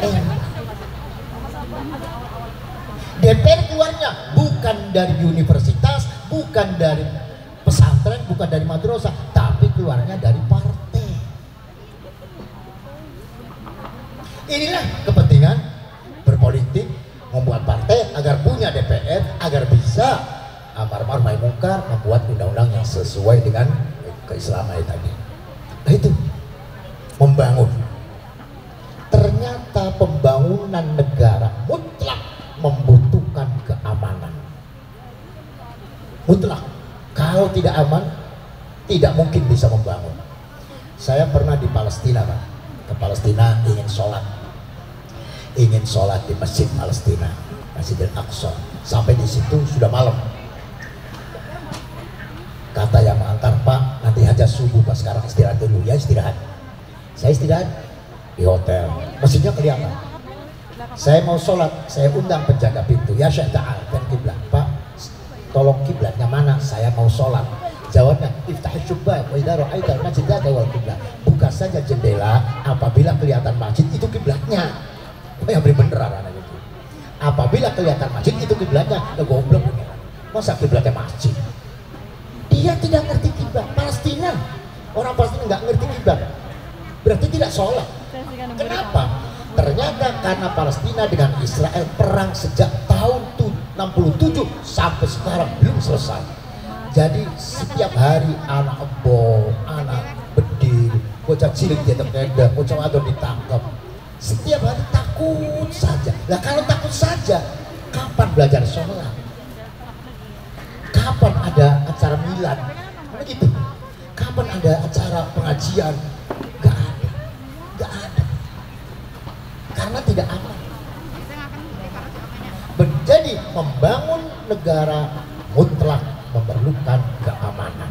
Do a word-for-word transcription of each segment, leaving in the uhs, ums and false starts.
D P R keluarnya bukan dari universitas, bukan dari pesantren, bukan dari madrasah, tapi keluarnya dari partai. Inilah kepentingan berpolitik, membuat partai agar punya D P R, agar bisa amar ma'ruf nahi munkar, membuat undang-undang yang sesuai dengan keislaman tadi. Nah itu membangun. Ternyata pembangunan negara mutlak membutuhkan keamanan. Mutlak. Kalau tidak aman, tidak mungkin bisa membangun. Saya pernah di Palestina, Pak. Ke Palestina ingin sholat. Ingin sholat di Masjid Palestina, Masjid Al-Aqsa. Sampai di situ sudah malam. Kata yang mengantar, Pak, nanti aja subuh, Pak, sekarang istirahat dulu. Ya istirahat. Saya istirahat di hotel. Masjidnya kelihatan. Saya mau sholat, saya undang penjaga pintu. Ya Syekh ta'al, dan kiblat. Pak, tolong kiblatnya mana? Saya mau sholat. Jawabnya, iftah syubbah wa idza ra'aita al-masjid wal kiblat. Buka saja jendela apabila kelihatan masjid itu kiblatnya. Oh, yang beri bener anak itu. Apabila kelihatan masjid itu kiblatnya, ya goblok. Masa kiblatnya masjid? Dia tidak ngerti kiblat. Palestina, orang Palestina nggak ngerti kiblat. Berarti tidak sholat. Kenapa? Ternyata karena Palestina dengan Israel perang sejak tahun enam puluh tujuh sampai sekarang belum selesai. Jadi setiap hari anak ebo, anak bedil, bocah cilik di tenda, bocah wadon ditangkap. Setiap hari takut saja. Nah kalau takut saja, kapan belajar sholat? Kapan ada acara milad? Begitu. Kapan ada acara pengajian? Gak ada, gak ada. Karena tidak aman. Jadi membangun negara mutlak memerlukan keamanan.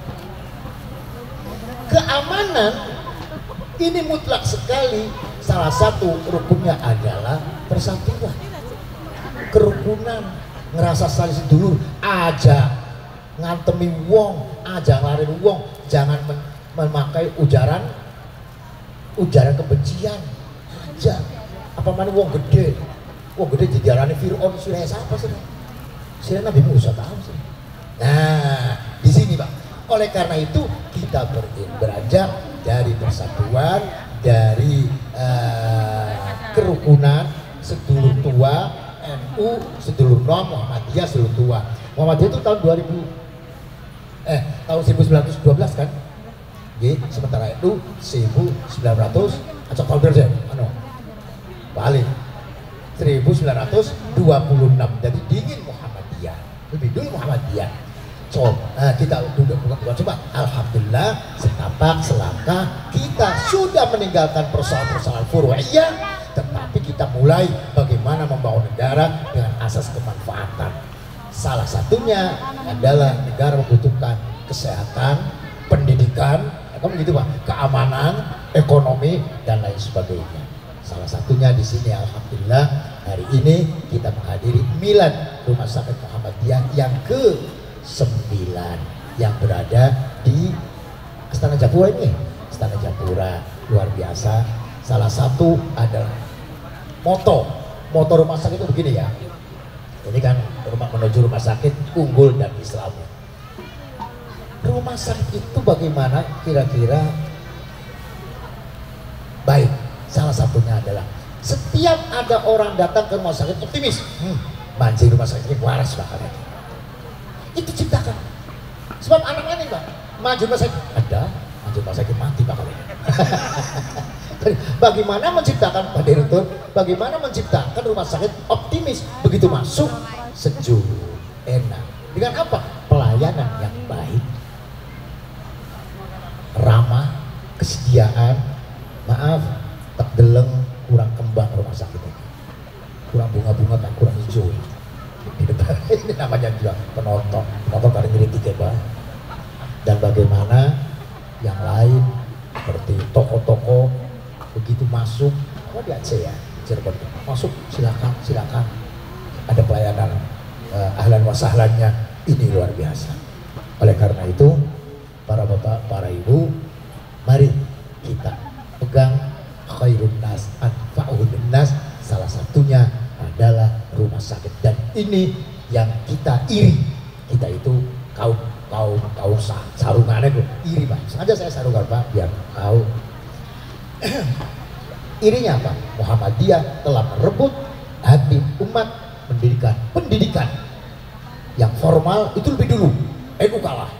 Keamanan ini mutlak sekali. Salah satu rukunnya adalah persatuan, kerukunan, ngerasa saling sedulur. Aja ngantemi wong, aja ngelarin wong, jangan memakai ujaran ujaran kebencian. Aja apa mana wong gede, wong gede diarani Fir'aun, sudah siapa sih? Sudah Nabi Musa tahu sih. Nah di sini Pak, oleh karena itu kita beranjak dari persatuan, dari uh, kerukunan, sedulur tua, N U, sedulur nom, Muhammadiyah, sedulur tua. Muhammadiyah itu tahun dua ribu, eh tahun seribu sembilan ratus dua belas kan? Jadi sementara itu seribu sembilan ratus atau tahun berapa? Ano? Balik seribu sembilan ratus dua puluh enam. Jadi dingin Muhammadiyah, lebih dulu Muhammadiyah. So, uh, kita duduk bukan coba. Alhamdulillah, setapak selangkah kita sudah meninggalkan persoalan-persoalan furu'iyah, tetapi kita mulai bagaimana membangun negara dengan asas kemanfaatan. Salah satunya adalah negara membutuhkan kesehatan, pendidikan, kan begitu Pak, keamanan, ekonomi dan lain sebagainya. Salah satunya di sini alhamdulillah hari ini kita menghadiri milad Rumah Sakit Muhammadiyah yang ke sembilan yang berada di Astana Japura ini. Astana Japura luar biasa. Salah satu adalah moto moto rumah sakit itu begini ya. Ini kan rumah menuju rumah sakit unggul dan Islami. Rumah sakit itu bagaimana kira-kira baik? Salah satunya adalah setiap ada orang datang ke rumah sakit optimis, hmm, mancing rumah sakit ini waras bakal itu ciptakan. Sebab anak ini Pak, maju rumah sakit ada, maju rumah sakit mati bakal ini. Bagaimana menciptakan Pak Direktur? Bagaimana menciptakan rumah sakit optimis? Begitu masuk sejuk, enak. Dengan apa? Pelayanan yang baik, ramah, kesediaan. Maaf, tak deleng kurang kembang rumah sakit ini, kurang bunga-bunga tak kurang hijau. Ini namanya juga penonton, penonton paling milih tiket Pak. Dan bagaimana yang lain seperti toko-toko begitu masuk, apa di Aceh ya, Cirebon, masuk silakan silakan, ada pelayanan uh, ahlan wa sahlannya, ini luar biasa. Oleh karena itu para bapak, para ibu, mari kita pegang khairun nas anfa'uhun nas, ini yang kita iri. Kita itu kaum kaum kaum sarungannya itu iri Pak. Sengaja saya sarungan Pak biar tahu. Irinya apa? Muhammadiyah telah merebut hati umat, mendirikan pendidikan yang formal itu lebih dulu. N U kalah.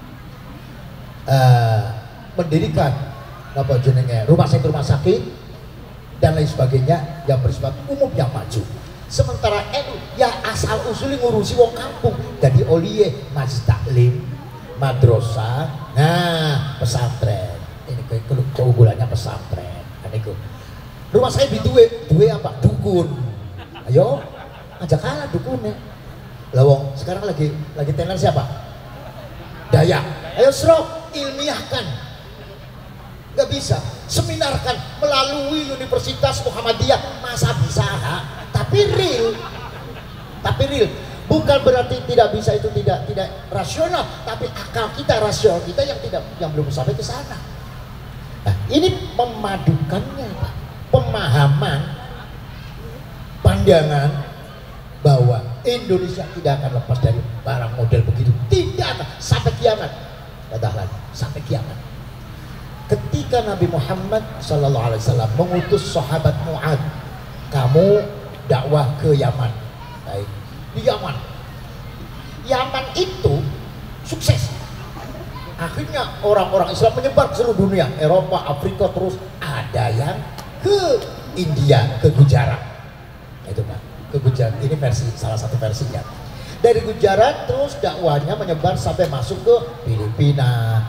Uh, mendirikan apa jenenge rumah sakit rumah sakit dan lain sebagainya yang bersifat umum yang maju. Sementara N U ya asal usulnya ngurusi wong kampung. Jadi oliye masjid taklim, madrasah, nah pesantren. Ini ke keunggulannya pesantren. Kan itu. Rumah saya di duwe, duwe apa? Dukun. Ayo, aja kalah dukunnya. Lawong sekarang lagi lagi tenar siapa? Dayak. Ayo serok, ilmiahkan. Gak bisa, seminarkan melalui Universitas Muhammadiyah masa bisa, ha? Tapi real, tapi real. Bukan berarti tidak bisa itu tidak tidak rasional, tapi akal kita rasional kita yang tidak yang belum sampai ke sana. Nah, ini memadukannya, Pak. Pemahaman, pandangan bahwa Indonesia tidak akan lepas dari barang model begitu, tidak akan sampai kiamat. Katakan sampai kiamat. Ketika Nabi Muhammad Sallallahu Alaihi Wasallam mengutus sahabat Mu'ad, kamu dakwah ke Yaman. Baik, di Yaman. Yaman itu sukses. Akhirnya orang-orang Islam menyebar ke seluruh dunia, Eropa, Afrika, terus ada yang ke India, ke Gujarat. Itu Pak, ke Gujarat. Ini versi salah satu versinya. Dari Gujarat terus dakwahnya menyebar sampai masuk ke Filipina,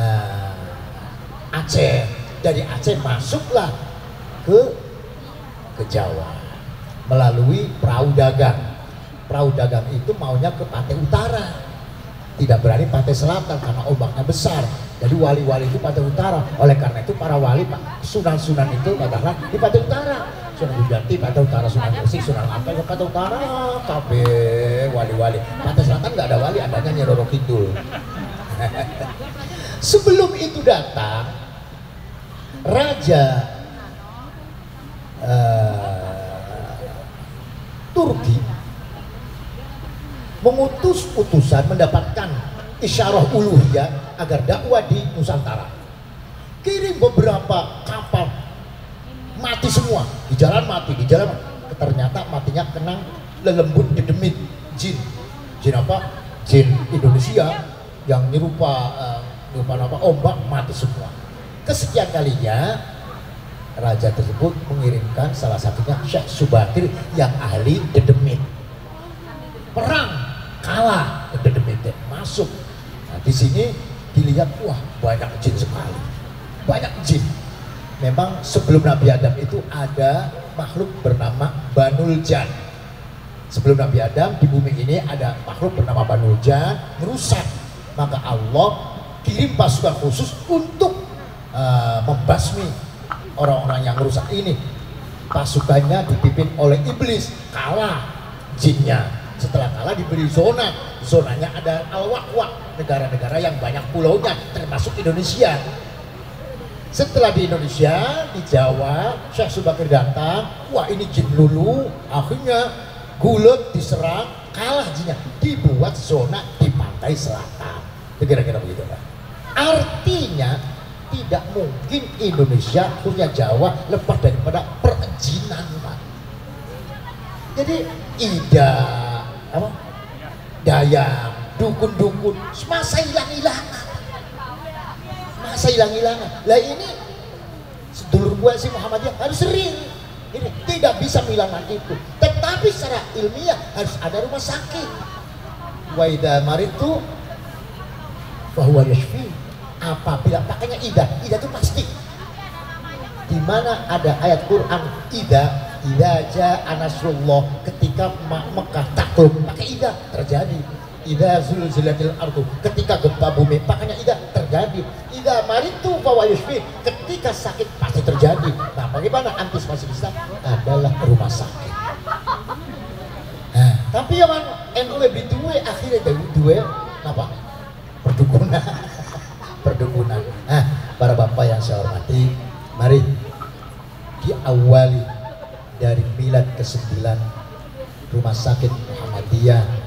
uh, Aceh. Dari Aceh masuklah ke ke Jawa melalui perahu dagang. Perahu dagang itu maunya ke pantai utara, tidak berani pantai selatan karena ombaknya besar. Jadi wali-wali itu pantai utara. Oleh karena itu para wali, Pak, sunan-sunan itu katakanlah di pantai utara. Sunan Bujanti pantai utara, Sunan Gresik, Sunan Ampel ke pantai utara, kabe wali-wali. Pantai selatan nggak ada wali, adanya Nyi Roro Kidul. Sebelum itu datang Raja uh, Turki mengutus utusan mendapatkan isyarah uluhiyah agar dakwah di Nusantara. Kirim beberapa kapal, mati semua di jalan, mati di jalan. Ternyata matinya kena lelembut dedemit jin. Jin apa? Jin Indonesia yang nyerupa uh, nyerupa apa? Ombak, mati semua. Kesekian kalinya raja tersebut mengirimkan salah satunya Syekh Subakir yang ahli dedemit. Perang kalah, dedemit masuk. Nah, di sini dilihat, wah banyak jin sekali, banyak jin. Memang sebelum Nabi Adam itu ada makhluk bernama Banul Jan. Sebelum Nabi Adam di bumi ini ada makhluk bernama Banul Jan, merusak. Maka Allah kirim pasukan khusus untuk uh, membasmi orang-orang yang merusak ini. Pasukannya dipimpin oleh iblis, kalah jinnya. Setelah kalah diberi zona, zonanya ada Al-Waqwa, negara-negara yang banyak pulaunya termasuk Indonesia. Setelah di Indonesia, di Jawa, Syekh Subakir datang, wah ini jin lulu, akhirnya gulet diserang, kalah jinnya, dibuat zona di pantai selatan. Kira-kira begitu Pak. Artinya tidak mungkin Indonesia, khususnya Jawa, lepas daripada perizinan Pak. Jadi Ida apa dayang, dukun-dukun masa hilang-hilangan, masa hilang-hilangan. Lah ini sedulur gue si Muhammadiyah harus sering ini tidak bisa menghilangkan itu, tetapi secara ilmiah harus ada rumah sakit. Wa idza maritu fa huwa yashfi. Apabila makanya ida, ida itu pasti. Di mana ada ayat Quran ida Ida ja'a nasrullah, ketika Mekah takluk pakai ida terjadi. Ida zulzilatil ardu, ketika gempa bumi makanya ida terjadi. Ida maritu fa yashfi, ketika sakit pasti terjadi. Nah, bagaimana antisipasi Islam adalah rumah sakit. Nah, tapi yang N U lebih dua akhirnya dari dua apa? Perdukunan. Perdukunan. Nah, para bapak yang saya hormati, mari diawali dari milad ke sembilan Rumah Sakit Muhammadiyah